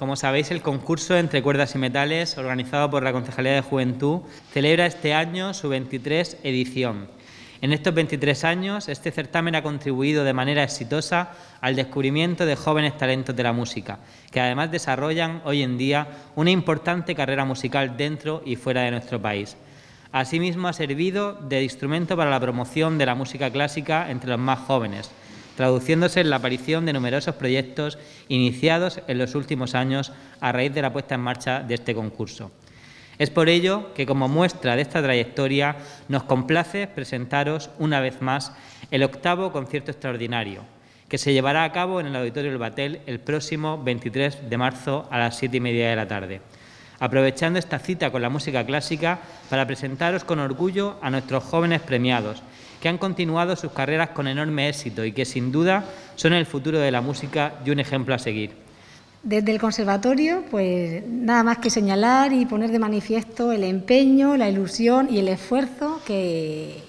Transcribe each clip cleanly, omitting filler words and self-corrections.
como sabéis, el concurso Entre Cuerdas y Metales, organizado por la Concejalía de Juventud, celebra este año su 23 edición. En estos 23 años, este certamen ha contribuido de manera exitosa al descubrimiento de jóvenes talentos de la música, que además desarrollan hoy en día una importante carrera musical dentro y fuera de nuestro país. Asimismo, ha servido de instrumento para la promoción de la música clásica entre los más jóvenes, traduciéndose en la aparición de numerosos proyectos iniciados en los últimos años a raíz de la puesta en marcha de este concurso. Es por ello que, como muestra de esta trayectoria, nos complace presentaros una vez más el 8º concierto extraordinario, que se llevará a cabo en el Auditorio El Batel el próximo 23 de marzo a las 7:30 de la tarde. Aprovechando esta cita con la música clásica para presentaros con orgullo a nuestros jóvenes premiados, que han continuado sus carreras con enorme éxito y que, sin duda, son el futuro de la música y un ejemplo a seguir. Desde el Conservatorio, pues nada más que señalar y poner de manifiesto el empeño, la ilusión y el esfuerzo que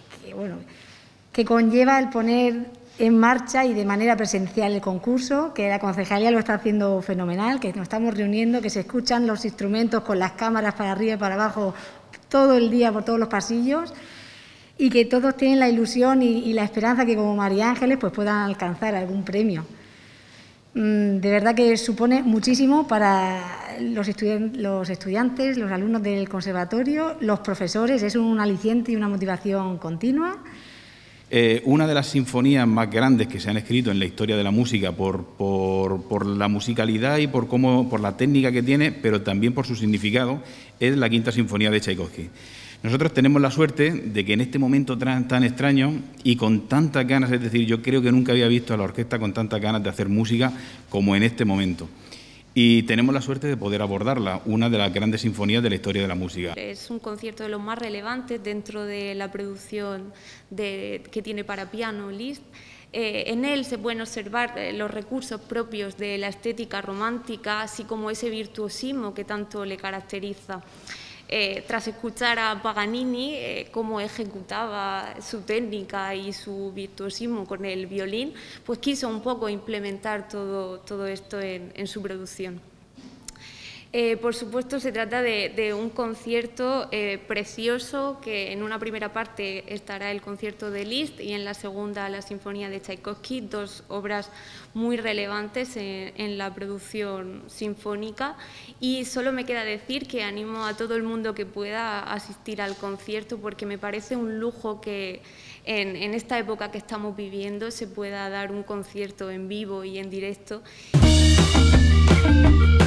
conlleva el poner en marcha y de manera presencial el concurso, que la Concejalía lo está haciendo fenomenal, que nos estamos reuniendo, que se escuchan los instrumentos con las cámaras para arriba y para abajo todo el día por todos los pasillos, y que todos tienen la ilusión y la esperanza que como María Ángeles pues puedan alcanzar algún premio. De verdad que supone muchísimo para los estudiantes, los alumnos del conservatorio, los profesores, es un aliciente y una motivación continua. Una de las sinfonías más grandes que se han escrito en la historia de la música por la musicalidad y por la técnica que tiene, pero también por su significado, es la Quinta Sinfonía de Tchaikovsky. Nosotros tenemos la suerte de que en este momento tan extraño y con tantas ganas, es decir, yo creo que nunca había visto a la orquesta con tantas ganas de hacer música como en este momento. Y tenemos la suerte de poder abordarla, una de las grandes sinfonías de la historia de la música. Es un concierto de los más relevantes dentro de la producción que tiene para piano Liszt. En él se pueden observar los recursos propios de la estética romántica, así como ese virtuosismo que tanto le caracteriza. Tras escuchar a Paganini cómo ejecutaba su técnica y su virtuosismo con el violín, pues quiso un poco implementar todo esto en su producción. Por supuesto, se trata de un concierto precioso, que en una primera parte estará el concierto de Liszt y en la segunda la Sinfonía de Tchaikovsky, dos obras muy relevantes en la producción sinfónica. Y solo me queda decir que animo a todo el mundo que pueda asistir al concierto, porque me parece un lujo que en esta época que estamos viviendo se pueda dar un concierto en vivo y en directo.